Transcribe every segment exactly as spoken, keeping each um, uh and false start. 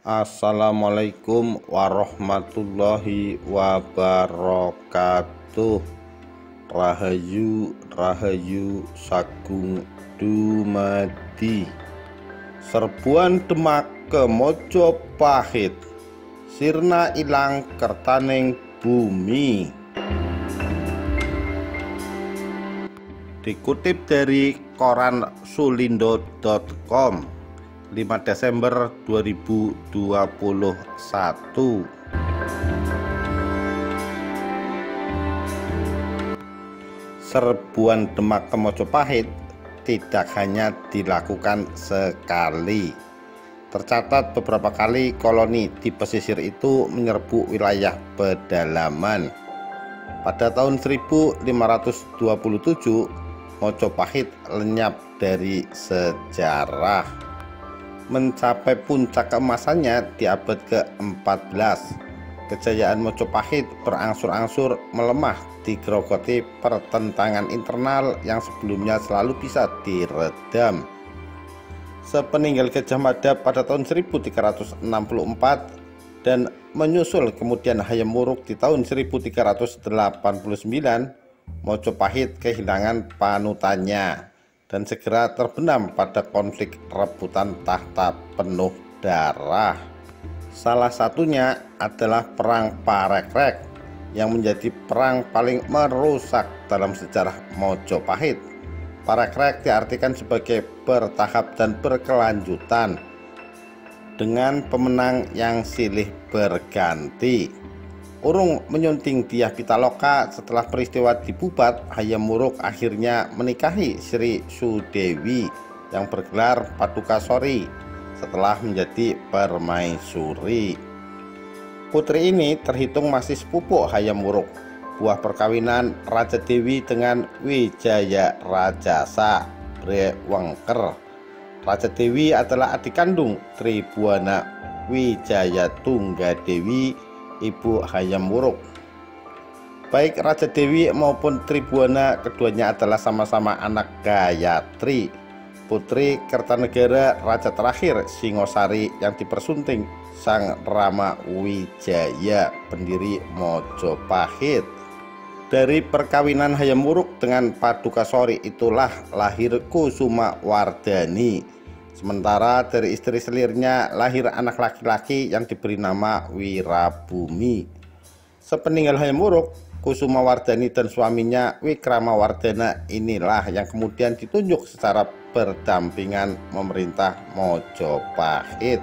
Assalamualaikum warahmatullahi wabarakatuh. Rahayu Rahayu Sagung dumadi. Serbuan Demak ke Mojopahit, sirna ilang kertaning bumi. Dikutip dari koran sulindo titik com lima Desember dua ribu dua puluh satu. Serbuan Demak ke Mojopahit tidak hanya dilakukan sekali. Tercatat beberapa kali koloni di pesisir itu menyerbu wilayah pedalaman. Pada tahun seribu lima ratus dua puluh tujuh, Mojopahit lenyap dari sejarah. Mencapai puncak keemasannya di abad ke empat belas. Kejayaan Mojopahit berangsur-angsur melemah digerogoti pertentangan internal yang sebelumnya selalu bisa diredam. Sepeninggal Gajah Mada pada tahun seribu tiga ratus enam puluh empat dan menyusul kemudian Hayam Wuruk di tahun seribu tiga ratus delapan puluh sembilan, Mojopahit kehilangan panutannya dan segera terbenam pada konflik rebutan tahta penuh darah. Salah satunya adalah Perang Parekrek yang menjadi perang paling merusak dalam sejarah Mojopahit. Parekrek diartikan sebagai bertahap dan berkelanjutan dengan pemenang yang silih berganti. Urung menyunting Dyah Pitaloka setelah peristiwa di Bubat, Hayam Wuruk akhirnya menikahi Sri Sudewi yang bergelar Padukasori setelah menjadi permaisuri. Putri ini terhitung masih sepupu Hayam Wuruk, buah perkawinan Raja Dewi dengan Wijaya Rajasa Brewengker. Raja Dewi adalah adik kandung Tribuana Wijaya Tunggadewi, Ibu Hayam Wuruk. Baik Raja Dewi maupun Tribuana, keduanya adalah sama-sama anak Gayatri, putri Kertanegara Raja terakhir Singosari yang dipersunting Sang Rama Wijaya, pendiri Mojopahit. Dari perkawinan Hayam Wuruk dengan Padukasori itulah lahir Kusuma Wardani. Sementara dari istri selirnya lahir anak laki-laki yang diberi nama Wirabumi. Sepeninggal Hayam Wuruk, Kusuma Wardani dan suaminya Wikramawardana inilah yang kemudian ditunjuk secara berdampingan memerintah Mojopahit.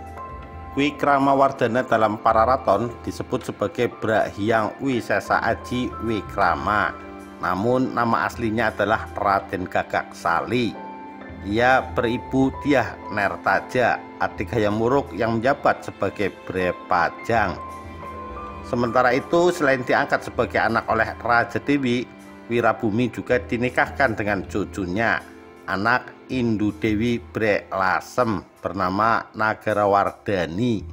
Wikramawardana dalam Pararaton disebut sebagai Brahyang Wisesa Aji Wikrama, namun nama aslinya adalah Raden Gagak Sali. Ia beribu Dyah Nertaja, adik Hayam Wuruk yang menjabat sebagai Brepajang. Sementara itu, selain diangkat sebagai anak oleh Raja Dewi, Wirabumi juga dinikahkan dengan cucunya, anak Indu Dewi Brelasem bernama Nagarawardani.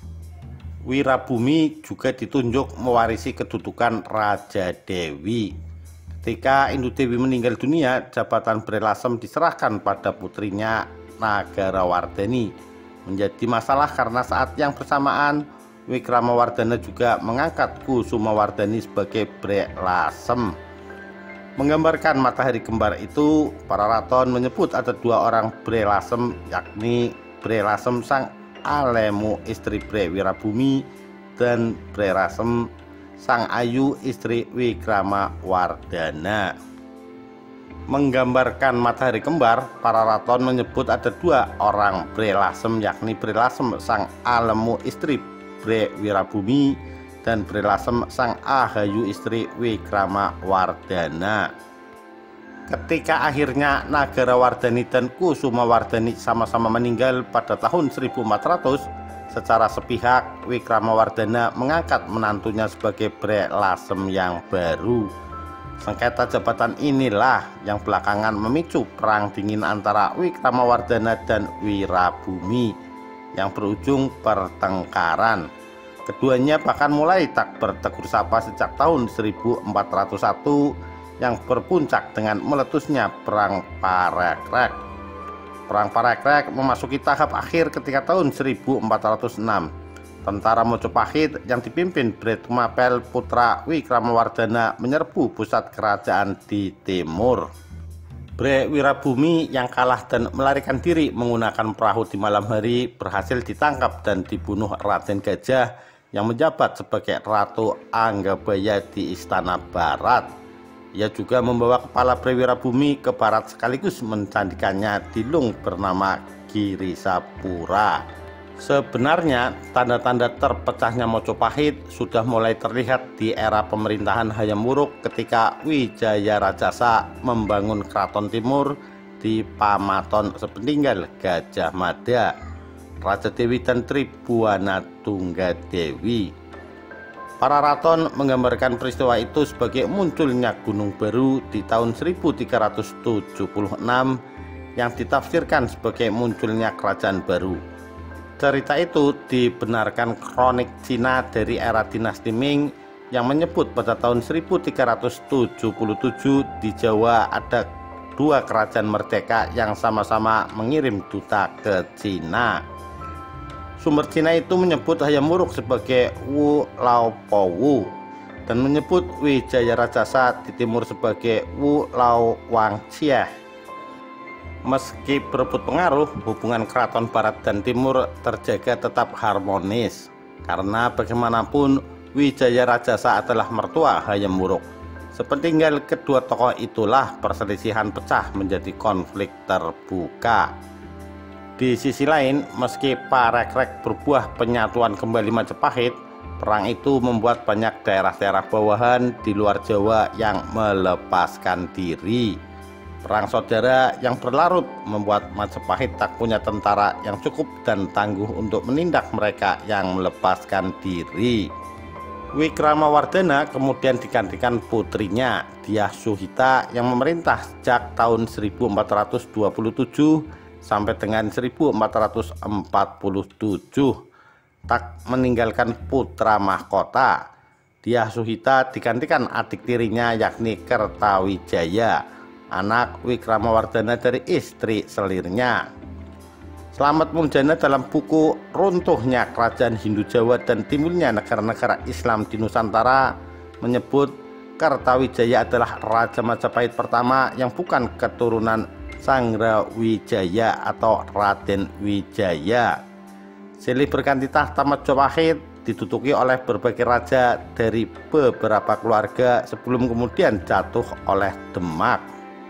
Wirabumi juga ditunjuk mewarisi kedudukan Raja Dewi. Ketika Indu Dewi meninggal dunia, jabatan Brelasem diserahkan pada putrinya Nagarawardani. Menjadi masalah karena saat yang bersamaan Wikramawardana juga mengangkat Kusuma Wardani sebagai Brelasem. Menggambarkan matahari kembar itu, Pararaton menyebut ada dua orang Brelasem, yakni Brelasem sang Alemu istri Bre Wirabumi dan Brelasem sang Ayu istri Wikramawardana. Menggambarkan matahari kembar, Pararaton menyebut ada dua orang Brelasem, yakni Brelasem sang Alemu istri Bre Wirabumi dan Brelasem sang Ahayu istri Wikramawardana. Ketika akhirnya Nagarawardani dan Kusuma Wardani sama-sama meninggal pada tahun seribu empat ratus, secara sepihak Wikramawardana mengangkat menantunya sebagai Brelasem yang baru. Sengketa jabatan inilah yang belakangan memicu perang dingin antara Wikramawardana dan Wirabumi yang berujung pertengkaran. Keduanya bahkan mulai tak bertegur sapa sejak tahun seribu empat ratus satu yang berpuncak dengan meletusnya Perang Parekrek. Perang Parekrek memasuki tahap akhir ketika tahun seribu empat ratus enam tentara Mojopahit yang dipimpin Bretkumapel putra Wikramawardhana menyerbu pusat kerajaan di timur. Bre Wirabumi yang kalah dan melarikan diri menggunakan perahu di malam hari berhasil ditangkap dan dibunuh Raden Gajah yang menjabat sebagai Ratu Anggabaya di Istana Barat. Ia juga membawa kepala Bre Wirabumi ke barat sekaligus mencandikannya di lung bernama Girisapura. Sebenarnya tanda-tanda terpecahnya Mojopahit sudah mulai terlihat di era pemerintahan Hayam Wuruk ketika Wijaya Rajasa membangun keraton timur di Pamaton sepeninggal Gajah Mada, Raja Dewi dan Tribhuwana Tunggadewi. Para raton menggambarkan peristiwa itu sebagai munculnya gunung baru di tahun seribu tiga ratus tujuh puluh enam yang ditafsirkan sebagai munculnya kerajaan baru. Cerita itu dibenarkan kronik Cina dari era dinasti Ming yang menyebut pada tahun seribu tiga ratus tujuh puluh tujuh di Jawa ada dua kerajaan merdeka yang sama-sama mengirim duta ke Cina. Sumber Cina itu menyebut Hayam Wuruk sebagai Wu Lao Po Wu dan menyebut Wijaya Rajasa di timur sebagai Wu Lao Wang Xie. Meski berebut pengaruh, hubungan keraton barat dan timur terjaga tetap harmonis karena bagaimanapun Wijaya Rajasa adalah mertua Hayam Wuruk. Sepeninggal kedua tokoh itulah perselisihan pecah menjadi konflik terbuka. Di sisi lain, meski Parekrek berbuah penyatuan kembali Majapahit, perang itu membuat banyak daerah-daerah bawahan di luar Jawa yang melepaskan diri. Perang saudara yang berlarut membuat Majapahit tak punya tentara yang cukup dan tangguh untuk menindak mereka yang melepaskan diri. Wikramawardhana kemudian digantikan putrinya, Dyah Suhita yang memerintah sejak tahun seribu empat ratus dua puluh tujuh sampai dengan seribu empat ratus empat puluh tujuh, tak meninggalkan putra mahkota. Dyah Suhita digantikan adik tirinya yakni Kertawijaya, anak Wikramawardhana dari istri selirnya. Slamet Muljana dalam buku Runtuhnya Kerajaan Hindu Jawa dan Timbulnya Negara-negara Islam di Nusantara menyebut Kertawijaya adalah Raja Majapahit pertama yang bukan keturunan Sanggrawijaya atau Raden Wijaya. Silih berganti tahta Majapahit diduduki oleh berbagai raja dari beberapa keluarga sebelum kemudian jatuh oleh Demak.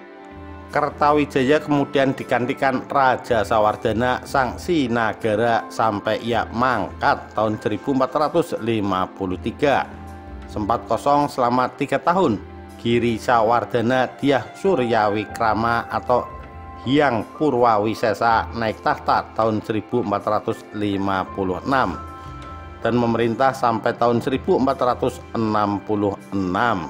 Kertawijaya kemudian digantikan Raja Sawardhana sang Sinagara sampai ia mangkat tahun seribu empat ratus lima puluh tiga. Sempat kosong selama tiga tahun. Girisawardhana Dyah Suryawikrama atau Hyang Purwawisesa naik tahta tahun seribu empat ratus lima puluh enam dan memerintah sampai tahun seribu empat ratus enam puluh enam.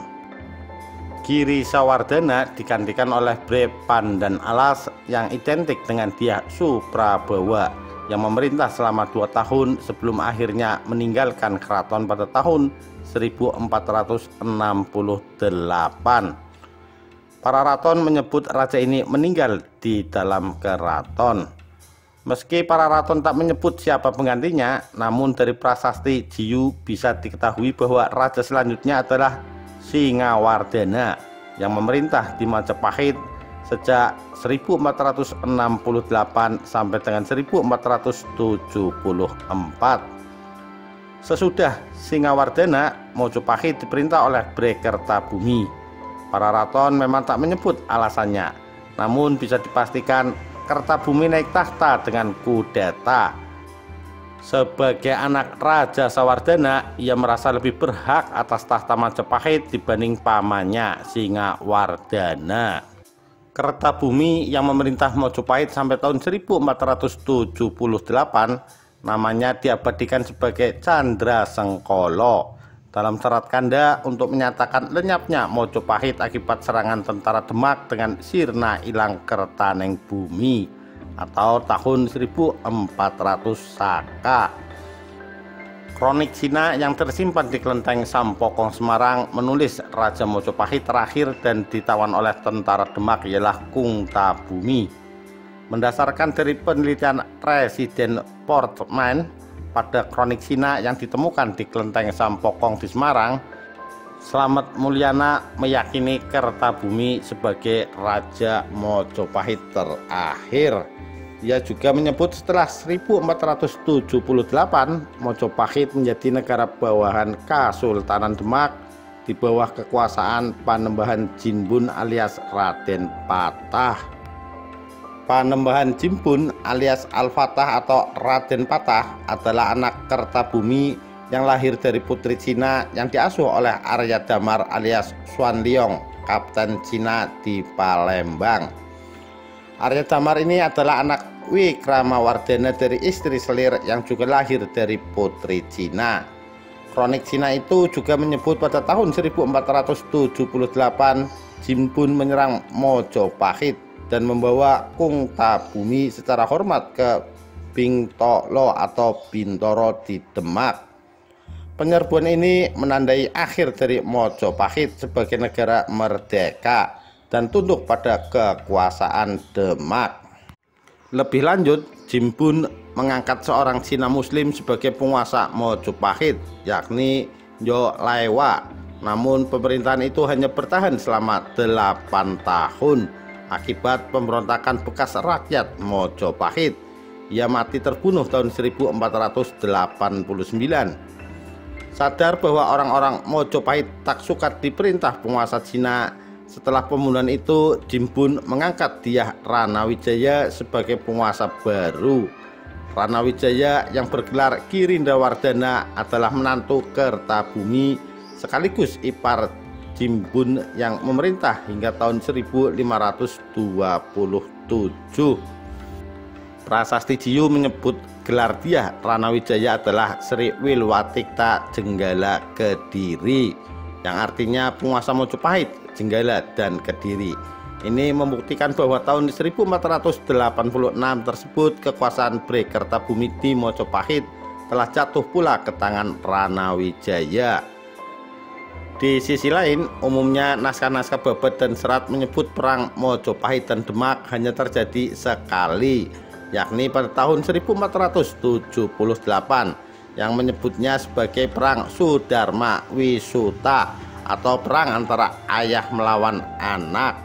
Girisawardhana digantikan oleh Bre Pandan Alas yang identik dengan Dyah Suprabawa yang memerintah selama dua tahun sebelum akhirnya meninggalkan keraton pada tahun seribu empat ratus enam puluh delapan. Para raton menyebut raja ini meninggal di dalam keraton. Meski para raton tak menyebut siapa penggantinya, namun dari prasasti Jiyu bisa diketahui bahwa raja selanjutnya adalah Singawardhana yang memerintah di Majapahit sejak seribu empat ratus enam puluh delapan sampai dengan seribu empat ratus tujuh puluh empat. Sesudah Singawardhana, Mojopahit diperintah oleh Bre Kertabumi. Para raton memang tak menyebut alasannya, namun bisa dipastikan Kertabumi naik tahta dengan kudeta. Sebagai anak Raja Sawardhana, ia merasa lebih berhak atas tahta Majapahit dibanding pamannya Singawardhana. Kertabumi yang memerintah Mojopahit sampai tahun seribu empat ratus tujuh puluh delapan, namanya diabadikan sebagai Candra Sengkolo dalam serat kanda untuk menyatakan lenyapnya Mojopahit akibat serangan tentara Demak dengan sirna ilang Kertaneng Bumi atau tahun seribu empat ratus Saka. Kronik Cina yang tersimpan di kelenteng Sampokong Semarang menulis Raja Mojopahit terakhir dan ditawan oleh tentara Demak ialah Kungtabumi. Berdasarkan dari penelitian Presiden Portman pada kronik Cina yang ditemukan di kelenteng Sampokong di Semarang, Slamet Mulyana meyakini Kertabumi sebagai Raja Mojopahit terakhir. Ia juga menyebut setelah seribu empat ratus tujuh puluh delapan Mojopahit menjadi negara bawahan Kesultanan Demak di bawah kekuasaan Panembahan Jinbun alias Raden Patah. Panembahan Jinbun alias Al-Fatah atau Raden Patah adalah anak Kertabumi yang lahir dari putri Cina yang diasuh oleh Arya Damar alias Xuan Liong, kapten Cina di Palembang. Arya Damar ini adalah anak Wikramawardhana dari istri selir yang juga lahir dari putri Cina. Kronik Cina itu juga menyebut pada tahun seribu empat ratus tujuh puluh delapan Jinbun menyerang Mojopahit dan membawa Kungtabumi secara hormat ke Bintolo atau Bintoro di Demak. Penyerbuan ini menandai akhir dari Mojopahit sebagai negara merdeka dan tunduk pada kekuasaan Demak. Lebih lanjut, Jinbun mengangkat seorang Cina Muslim sebagai penguasa Mojopahit, yakni Nyo Laiwa. Namun pemerintahan itu hanya bertahan selama delapan tahun akibat pemberontakan bekas rakyat Mojopahit. Ia mati terbunuh tahun seribu empat ratus delapan puluh sembilan. Sadar bahwa orang-orang Mojopahit tak suka diperintah penguasa Cina, setelah pembunuhan itu Jinbun mengangkat Dyah Ranawijaya sebagai penguasa baru. Ranawijaya yang bergelar Girindawardhana adalah menantu Kertabumi sekaligus ipar Jinbun yang memerintah hingga tahun seribu lima ratus dua puluh tujuh. Prasasti Jiyu menyebut gelar Dyah Ranawijaya adalah Sri Wilwatikta Jenggala Kediri, yang artinya penguasa Mojopahit, Jenggala, dan Kediri. Ini membuktikan bahwa tahun seribu empat ratus delapan puluh enam tersebut kekuasaan Bre Kertabumi di Mojopahit telah jatuh pula ke tangan Ranawijaya. Di sisi lain, umumnya naskah-naskah Babad dan Serat menyebut perang Mojopahit dan Demak hanya terjadi sekali, yakni pada tahun seribu empat ratus tujuh puluh delapan, yang menyebutnya sebagai perang Sudarma Wisuta atau perang antara ayah melawan anak.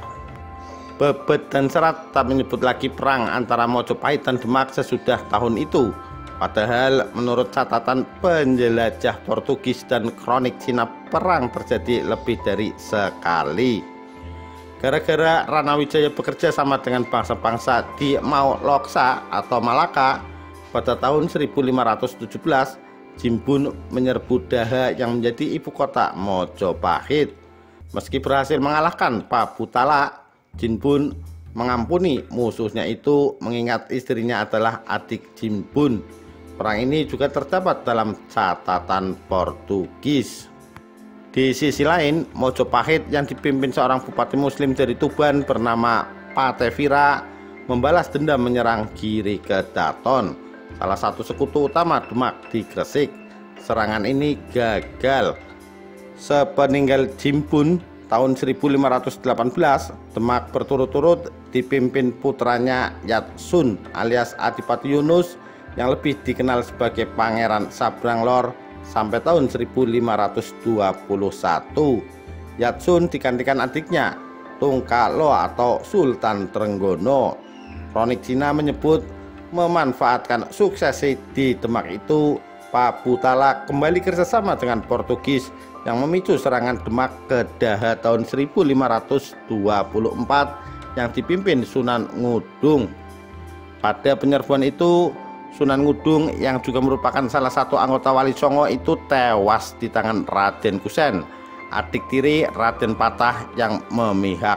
Babad dan Serat tak menyebut lagi perang antara Mojopahit dan Demak sesudah tahun itu. Padahal menurut catatan penjelajah Portugis dan kronik Cina, perang terjadi lebih dari sekali. Gara-gara Ranawijaya bekerja sama dengan bangsa-bangsa di Mauloksa atau Malaka, pada tahun seribu lima ratus tujuh belas Jinbun menyerbu Daha yang menjadi ibu kota Mojopahit. Meski berhasil mengalahkan Pabutala, Jinbun mengampuni musuhnya itu mengingat istrinya adalah adik Jinbun. Perang ini juga terdapat dalam catatan Portugis. Di sisi lain, Mojopahit yang dipimpin seorang bupati muslim dari Tuban bernama Patevira membalas dendam menyerang Giri Kedaton, salah satu sekutu utama Demak di Gresik. Serangan ini gagal. Sepeninggal Jinbun tahun seribu lima ratus delapan belas, Demak berturut-turut dipimpin putranya Yatsun alias Adipati Yunus yang lebih dikenal sebagai Pangeran Sabranglor sampai tahun seribu lima ratus dua puluh satu. Yatsun digantikan adiknya Tungkalo atau Sultan Trenggono. Kronik Cina menyebut memanfaatkan suksesi di Demak itu, Pabutala kembali kerjasama dengan Portugis yang memicu serangan Demak ke Daha tahun seribu lima ratus dua puluh empat yang dipimpin Sunan Ngudung. Pada penyerbuan itu, Sunan Ngudung yang juga merupakan salah satu anggota Wali Songo itu tewas di tangan Raden Kusen, adik tiri Raden Patah yang memihak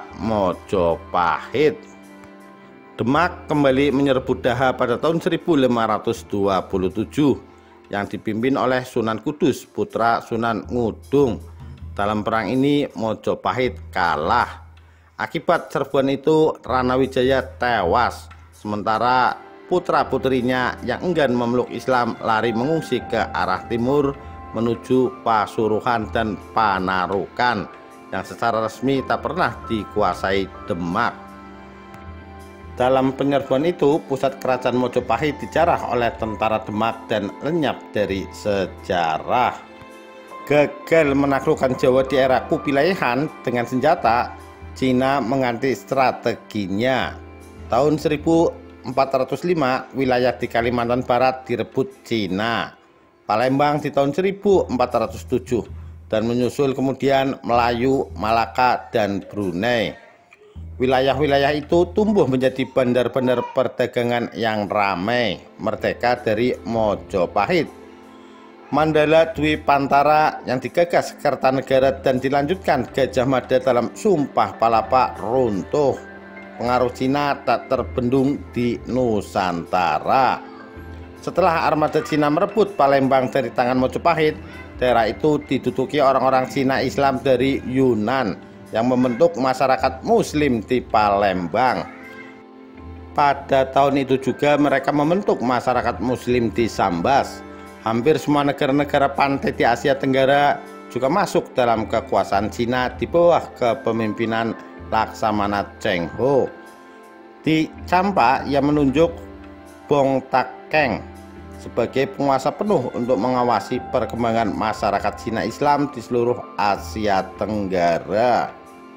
Mojopahit. Demak kembali menyerbu Daha pada tahun seribu lima ratus dua puluh tujuh yang dipimpin oleh Sunan Kudus, putra Sunan Ngudung. Dalam perang ini Mojopahit kalah. Akibat serbuan itu Ranawijaya tewas, sementara putra-putrinya yang enggan memeluk Islam lari mengungsi ke arah timur menuju Pasuruan dan Panarukan yang secara resmi tak pernah dikuasai Demak. Dalam penyerbuan itu, pusat kerajaan Mojopahit dijarah oleh tentara Demak dan lenyap dari sejarah. Gagal menaklukkan Jawa di era Kubilaihan dengan senjata, Cina mengganti strateginya. Tahun seribu empat ratus lima, wilayah di Kalimantan Barat direbut Cina. Palembang di tahun seribu empat ratus tujuh, dan menyusul kemudian Melayu, Malaka, dan Brunei. Wilayah-wilayah itu tumbuh menjadi bandar-bandar perdagangan yang ramai, merdeka dari Mojopahit. Mandala Dwi Pantara yang digagas Kertanegara dan dilanjutkan Gajah Mada dalam Sumpah Palapa runtuh. Pengaruh Cina tak terbendung di Nusantara. Setelah armada Cina merebut Palembang dari tangan Mojopahit, daerah itu diduduki orang-orang Cina Islam dari Yunan yang membentuk masyarakat Muslim di Palembang. Pada tahun itu juga mereka membentuk masyarakat Muslim di Sambas. Hampir semua negara-negara pantai di Asia Tenggara juga masuk dalam kekuasaan Cina di bawah kepemimpinan Laksamana Cheng Ho. Di Champa, ia menunjuk Bong Tak Keng sebagai penguasa penuh untuk mengawasi perkembangan masyarakat Cina Islam di seluruh Asia Tenggara.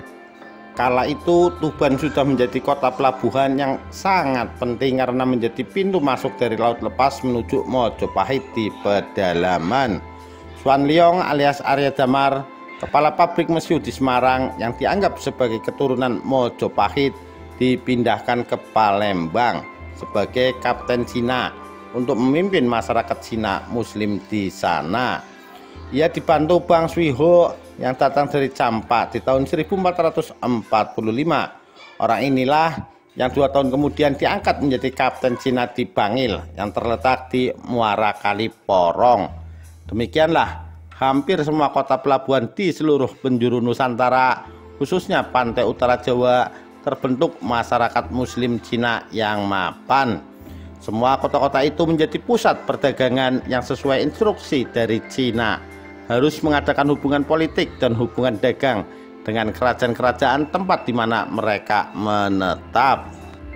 Kala itu Tuban sudah menjadi kota pelabuhan yang sangat penting karena menjadi pintu masuk dari laut lepas menuju Mojopahit di pedalaman. Suan Leong alias Arya Damar, kepala pabrik mesiu di Semarang yang dianggap sebagai keturunan Mojopahit, dipindahkan ke Palembang sebagai kapten Cina untuk memimpin masyarakat Cina Muslim di sana. Ia dibantu Bang Sui Ho yang datang dari Champa di tahun seribu empat ratus empat puluh lima. Orang inilah yang dua tahun kemudian diangkat menjadi kapten Cina di Bangil yang terletak di Muara Kali Porong. Demikianlah hampir semua kota pelabuhan di seluruh penjuru Nusantara, khususnya pantai utara Jawa, terbentuk masyarakat Muslim Cina yang mapan. Semua kota-kota itu menjadi pusat perdagangan yang sesuai instruksi dari Cina, harus mengadakan hubungan politik dan hubungan dagang dengan kerajaan-kerajaan tempat di mana mereka menetap.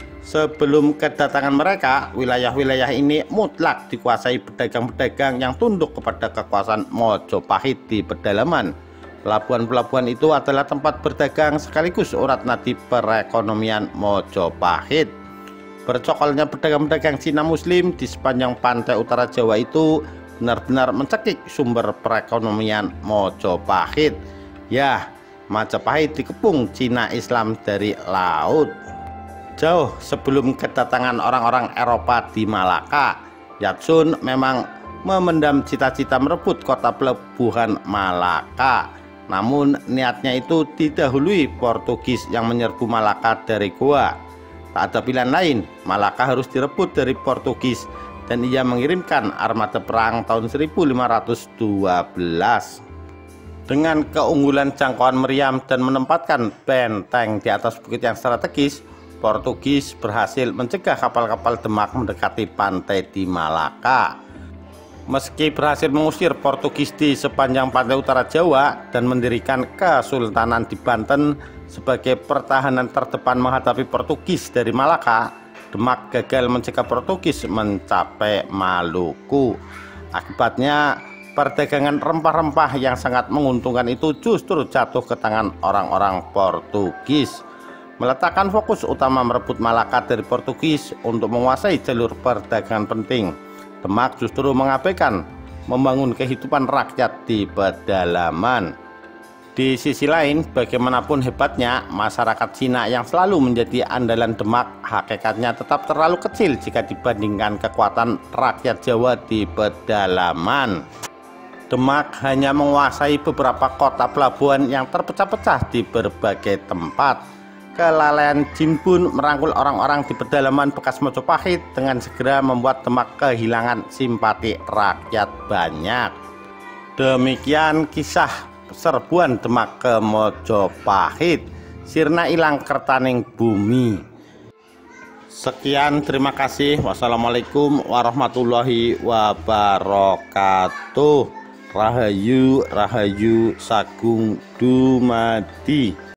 Sebelum kedatangan mereka, wilayah-wilayah ini mutlak dikuasai pedagang-pedagang yang tunduk kepada kekuasaan Mojopahit di pedalaman. Pelabuhan-pelabuhan itu adalah tempat berdagang sekaligus urat nadi perekonomian Mojopahit. Bercokolnya pedagang-pedagang Cina Muslim di sepanjang pantai utara Jawa itu benar-benar mencekik sumber perekonomian Mojopahit. Ya, Majapahit dikepung Cina Islam dari laut. Jauh sebelum kedatangan orang-orang Eropa di Malaka, Yatsun memang memendam cita-cita merebut kota pelabuhan Malaka. Namun niatnya itu didahului Portugis yang menyerbu Malaka dari Goa. Tak ada pilihan lain, Malaka harus direbut dari Portugis, dan ia mengirimkan armada perang tahun seribu lima ratus dua belas. Dengan keunggulan jangkauan meriam dan menempatkan benteng di atas bukit yang strategis, Portugis berhasil mencegah kapal-kapal Demak mendekati pantai di Malaka. Meski berhasil mengusir Portugis di sepanjang pantai utara Jawa dan mendirikan Kesultanan di Banten sebagai pertahanan terdepan menghadapi Portugis dari Malaka, Demak gagal mencegah Portugis mencapai Maluku. Akibatnya, perdagangan rempah-rempah yang sangat menguntungkan itu justru jatuh ke tangan orang-orang Portugis. Meletakkan fokus utama merebut Malaka dari Portugis untuk menguasai jalur perdagangan penting, Demak justru mengabaikan membangun kehidupan rakyat di pedalaman. Di sisi lain, bagaimanapun hebatnya, masyarakat Cina yang selalu menjadi andalan Demak hakikatnya tetap terlalu kecil jika dibandingkan kekuatan rakyat Jawa di pedalaman. Demak hanya menguasai beberapa kota pelabuhan yang terpecah-pecah di berbagai tempat. Kelalaian Jinbun merangkul orang-orang di pedalaman bekas Mojopahit dengan segera membuat Demak kehilangan simpati rakyat banyak. Demikian kisah serbuan Demak ke Mojopahit, sirna ilang kertaning bumi. Sekian, terima kasih. Wassalamualaikum warahmatullahi wabarakatuh. Rahayu Rahayu Sagung Dumadi.